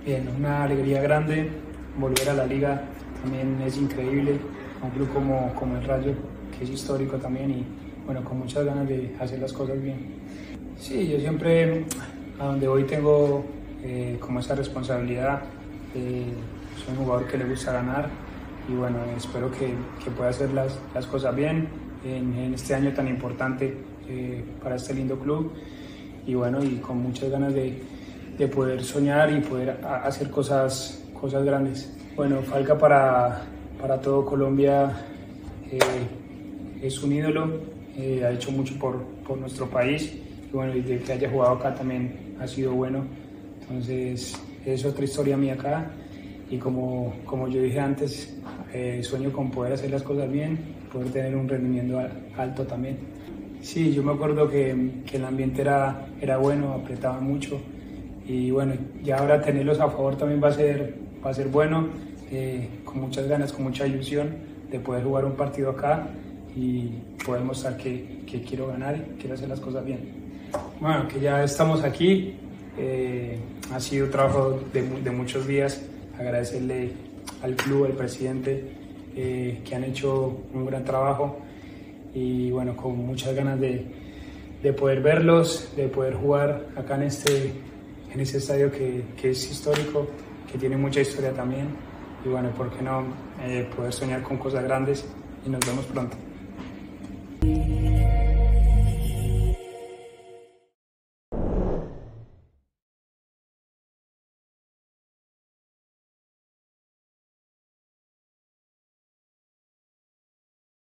Bien, una alegría grande, volver a la liga también es increíble, un club como el Rayo, que es histórico también y bueno, con muchas ganas de hacer las cosas bien. Sí, yo siempre a donde voy tengo como esa responsabilidad, soy un jugador que le gusta ganar y bueno, espero que pueda hacer las cosas bien en este año tan importante para este lindo club y bueno, y con muchas ganas de poder soñar y poder hacer cosas grandes. Bueno, Falca para todo Colombia es un ídolo, ha hecho mucho por nuestro país y bueno, y de que haya jugado acá también ha sido bueno. Entonces es otra historia mía acá y como yo dije antes, sueño con poder hacer las cosas bien, poder tener un rendimiento alto también. Sí, yo me acuerdo que el ambiente era bueno, apretaba mucho y bueno, ya ahora tenerlos a favor también va a ser bueno, con muchas ganas, con mucha ilusión de poder jugar un partido acá y poder mostrar que quiero ganar y quiero hacer las cosas bien. Bueno, que ya estamos aquí, ha sido un trabajo de muchos días, agradecerle al club, al presidente, que han hecho un gran trabajo y bueno, con muchas ganas de poder verlos, de poder jugar acá en este estadio que es histórico, que tiene mucha historia también y bueno, ¿por qué no poder soñar con cosas grandes? Y nos vemos pronto.